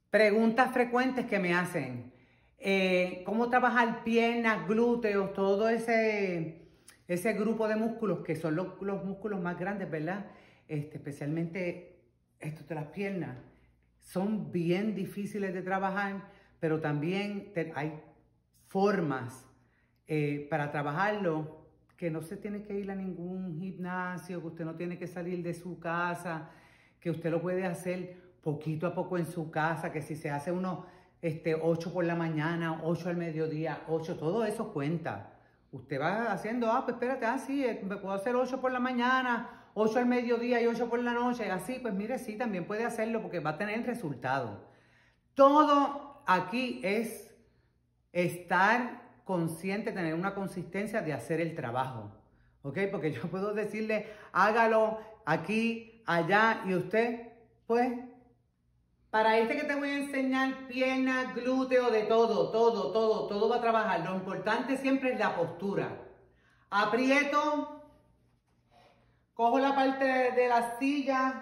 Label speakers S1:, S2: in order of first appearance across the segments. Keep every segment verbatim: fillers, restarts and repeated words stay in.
S1: Preguntas frecuentes que me hacen. Eh, ¿Cómo trabajar piernas, glúteos, todo ese, ese grupo de músculos que son los, los músculos más grandes, ¿verdad? Este, especialmente estos de las piernas. Son bien difíciles de trabajar, pero también te, hay formas eh, para trabajarlo que no se tiene que ir a ningún gimnasio, que usted no tiene que salir de su casa, que usted lo puede hacer poquito a poco en su casa, que si se hace uno este, ocho por la mañana, ocho al mediodía, ocho, todo eso cuenta. Usted va haciendo, ah, pues espérate, ah, sí, me puedo hacer ocho por la mañana, ocho al mediodía y ocho por la noche, así, pues mire, sí, también puede hacerlo porque va a tener resultado. Todo aquí es estar consciente, tener una consistencia de hacer el trabajo, ¿ok? Porque yo puedo decirle, hágalo aquí, allá, y usted, pues, para este que te voy a enseñar, piernas, glúteo, de todo, todo, todo, todo va a trabajar. Lo importante siempre es la postura. Aprieto, cojo la parte de la silla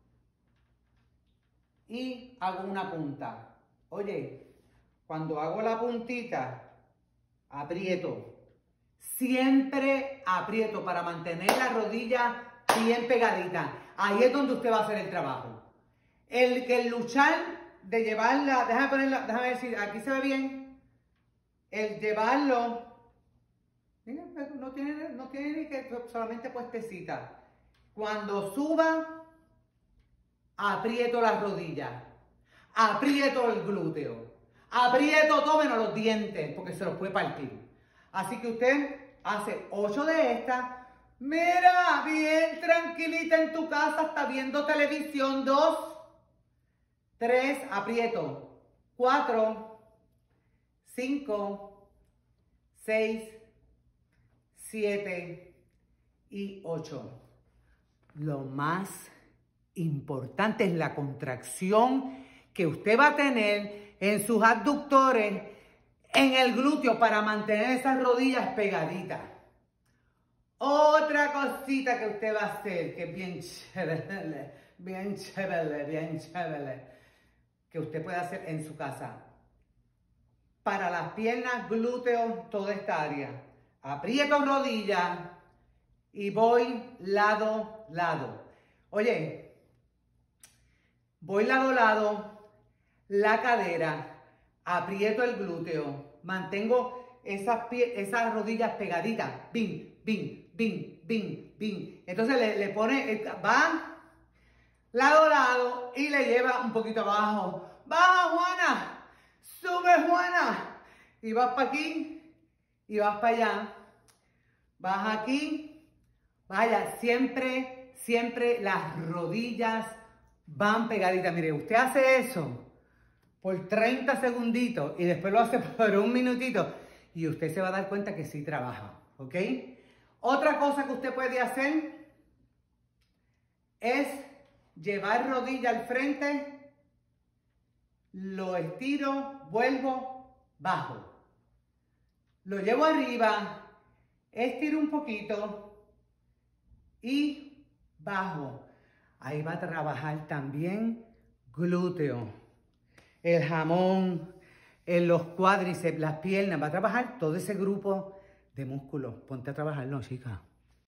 S1: y hago una punta. Oye, cuando hago la puntita, aprieto. Siempre aprieto para mantener la rodilla bien pegadita. Ahí es donde usted va a hacer el trabajo. El que el luchar de llevarla, déjame ponerla, déjame ver si aquí se ve bien. El llevarlo, mira, no tiene, no tiene ni que solamente puestecita. Cuando suba, aprieto las rodillas, aprieto el glúteo, aprieto todo menos los dientes, porque se los puede partir. Así que usted hace ocho de estas. Mira, bien tranquilita en tu casa, está viendo televisión. Dos, tres, aprieto. Cuatro, cinco, seis, siete y ocho. Lo más importante es la contracción que usted va a tener en sus abductores, en el glúteo, para mantener esas rodillas pegaditas. Otra cosita que usted va a hacer, que es bien chévere, bien chévere, bien chévere, que usted puede hacer en su casa. Para las piernas, glúteos, toda esta área. Aprieto rodillas y voy lado, lado. Oye, voy lado, lado, la cadera, aprieto el glúteo, mantengo esas, pie, esas rodillas pegaditas, bing, bing, bing, bing, bing. Entonces le, le pone, va lado, lado y le lleva un poquito abajo. Baja, Juana, sube, Juana. Y vas para aquí y vas para allá. Vas aquí, vaya, siempre, siempre las rodillas van pegaditas. Mire, usted hace eso por treinta segunditos y después lo hace por un minutito y usted se va a dar cuenta que sí trabaja, ¿ok? Otra cosa que usted puede hacer es llevar rodilla al frente, lo estiro, vuelvo, bajo. Lo llevo arriba, estiro un poquito y bajo. Ahí va a trabajar también glúteo, el jamón, en los cuádriceps, las piernas. Va a trabajar todo ese grupo de músculos. Ponte a trabajarlo, chica.